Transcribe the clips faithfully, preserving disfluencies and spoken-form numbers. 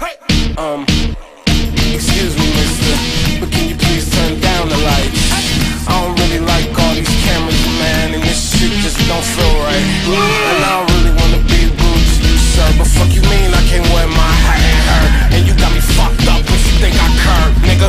Um, excuse me, mister, but can you please turn down the lights? I don't really like all these cameras, man, and this shit just don't feel right. And I don't really wanna be rude to you, sir, but fuck you mean I can't wear my hat and her? And you got me fucked up if you think I curb, nigga.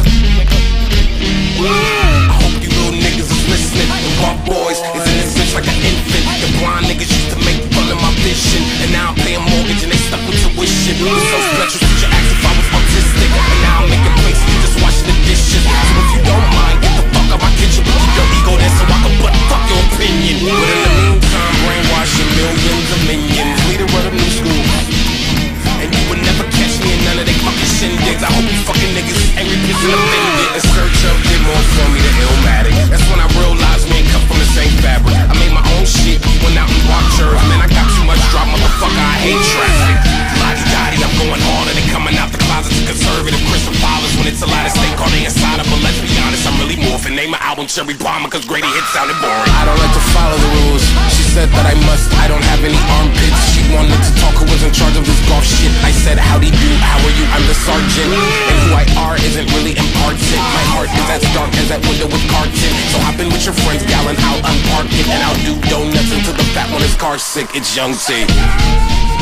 I hope you little niggas is listening. The rough boys is in this bitch like an infant. The blind niggas used to make fun of my vision, and now I'm paying mortgage and they stuck with tuition. I'm so special, teacher asked if I was autistic, and now I'm making plates and just washing the dishes. So if you don't mind, get the fuck out my kitchen, but keep your ego there so I can butt fuck your opinion. But in the meantime, brainwashing millions of minions, leader of the new school. And you would never catch me in none of they fucking shindigs. I hope you fucking niggas is angry, pissed and offended. In search of did more for me than Illmatic. That's when I realized we ain't cut from the same fabric. I made my own shit, you went out and watched yours. Man, I got too much drop, motherfucker, I hate traffic. Lottie-dottie, I'm going harder than coming out the closet to conservative Christian fathers. When it's a lot of steak on the inside of, but let's be honest, I'm really morphing. Name my album Cherry Bomber, cause Grady hit sounded boring. I don't like to follow the rules. She said that I must, I don't have any armpits. She wanted to talk, who was in charge of this golf shit. I said, howdy do, how are you, I'm the sergeant. And who I are isn't really important. My heart is as dark as that window with carton. So hop in with your friends, gal, and I'll unpark it. And I'll do donuts until the fat one is car sick. It's Young T.